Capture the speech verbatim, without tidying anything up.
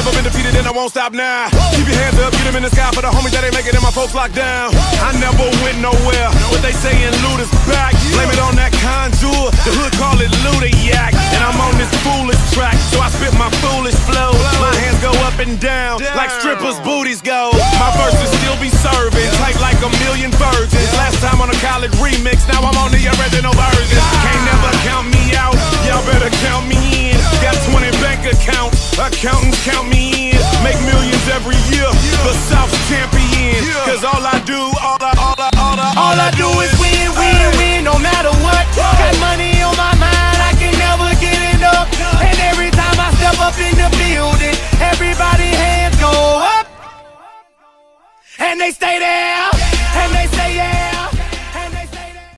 never been defeated and I won't stop now. Keep your hands up, get them in the sky for the homies that ain't making it, my folks locked down. I never went nowhere, what they saying Luda's back. Blame it on that contour, the hood call it Luda Yak. And I'm on this foolish track, so I spit my foolish flow. My hands go up and down, like strippers' booties go. My verses still be serving, tight like a million virgins. Last time on a college remix, now I'm on the original version. Can't never count me out, y'all better count me in. Got twenty bank accounts, accountants count me in. Make millions every year, the South's champion. Cause all I do, all I, all I, all I, all I do is win, win, win, no matter what. Got money on my mind, I can never get enough. And every time I step up in the building, everybody hands go up, and they stay there.